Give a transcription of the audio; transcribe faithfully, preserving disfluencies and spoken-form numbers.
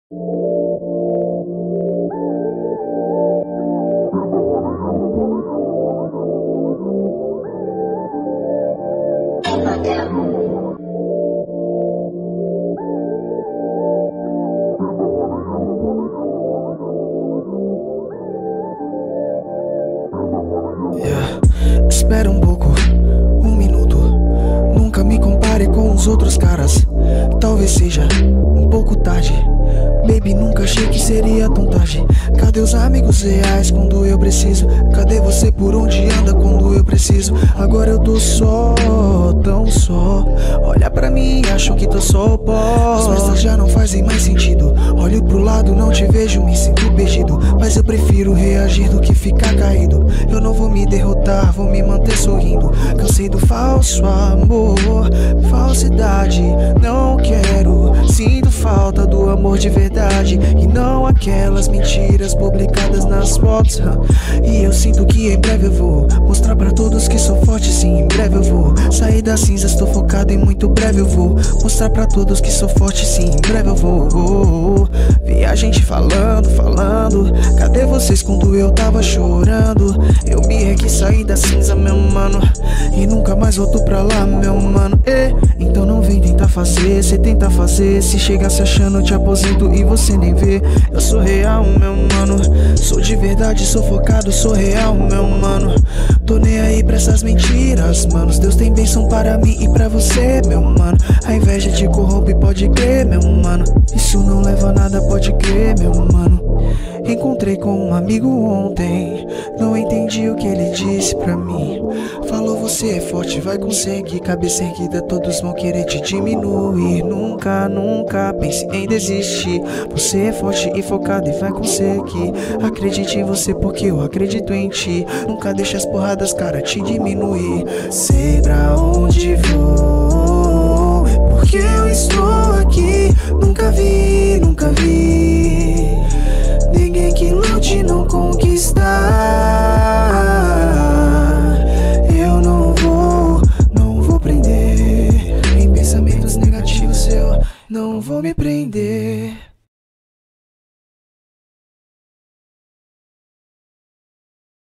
Yeah. Espera um pouco, um minuto. Nunca me compare com os outros caras. Talvez seja um pouco tarde. Baby, nunca achei que seria tão tarde. Cadê os amigos reais quando eu preciso? Cadê você por onde anda quando eu preciso? Agora eu tô só, tão só. Olha pra mim e acham que tô só o pó. As festas já não fazem mais sentido. Olho pro lado, não te vejo, me sinto perdido. Mas eu prefiro reagir do que ficar caído. Eu não vou me derrotar, vou me manter sorrindo. Cansei do falso amor, falsidade, não quero. Sinto falta do amor de verdade e não aquelas mentiras publicadas nas fotos. E eu sinto que em breve eu vou mostrar pra todos que sou forte, sim, em breve eu vou sair das cinzas, tô focado e muito breve eu vou mostrar pra todos que sou forte, sim, em breve eu vou. Vi a gente falando, falando, cadê vocês quando eu tava chorando? Eu me ergui, saí da cinza, meu mano, e nunca mais volto pra lá, meu mano. E, então não vem tentar fazer, cê tenta fazer. Se chegar se achando, te aposento e você nem vê. Eu sou real, meu mano, sou de verdade, sou focado, sou real, meu mano. Tô nem aí pra essas mentiras, manos. Deus tem bênção para mim e pra você, meu mano. A inveja te corrompe, pode crer, meu mano. Isso não leva a nada, pode crer, meu mano. Encontrei com um amigo ontem, não entendi o que ele disse pra mim. Falou, você é forte, vai conseguir. Cabeça erguida, todos vão querer te diminuir. Nunca, nunca pense em desistir. Você é forte e focado e vai conseguir. Acredite em você porque eu acredito em ti. Nunca deixe as porradas, cara, te diminuir. Sei pra onde vou, porque eu estou aqui. Nunca vi, nunca vi ninguém que lute não conquistar. Eu não vou, não vou prender em pensamentos negativos. Eu não vou me prender.